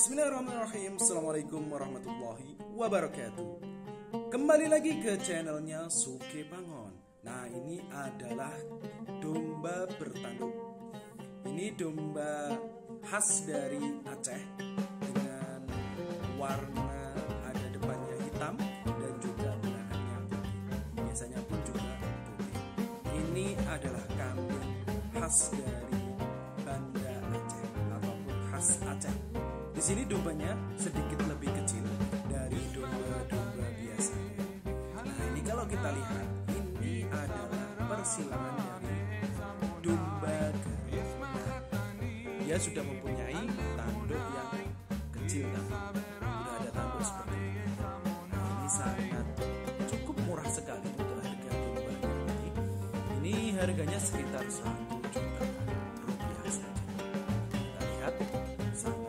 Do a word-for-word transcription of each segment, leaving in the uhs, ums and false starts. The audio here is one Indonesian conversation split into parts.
Bismillahirrahmanirrahim. Assalamualaikum warahmatullahi wabarakatuh. Kembali lagi ke channelnya Suke Pangon. Nah, ini adalah domba bertanduk. Ini domba khas dari Aceh dengan warna ada depannya hitam dan juga belakangnya putih. Biasanya pun juga putih. Ini adalah kambing khas dari Banda Aceh ataupun khas Aceh. Di sini dombanya sedikit lebih kecil dari domba-domba biasanya. Nah, ini kalau kita lihat, ini adalah persilangan dari domba garut. Dia sudah mempunyai tanduk yang kecil kan, sudah ada tanduk seperti ini. Nah, ini sangat cukup murah sekali untuk harga domba ini. Ini harganya sekitar satu juta rupiah saja. Kita lihat, sangat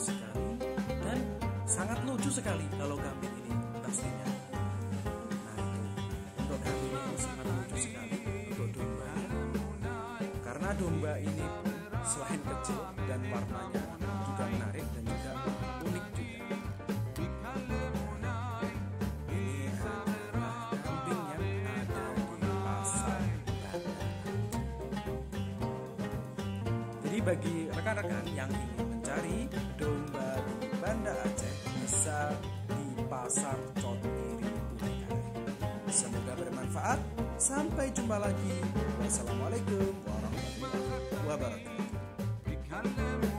sangat lucu sekali kalau kambing ini pastinya. Nah, itu untuk kambing ini sangat lucu sekali untuk domba. Karena domba ini selain kecil dan warnanya juga menarik dan juga unik juga. Ini adalah kambing yang ada di pasar Banda. Jadi bagi rekan-rekan yang ingin mencari domba di Banda Aceh, bisa di pasar Cotiri Utekare. Semoga bermanfaat. Sampai jumpa lagi. Wassalamualaikum warahmatullahi wabarakatuh.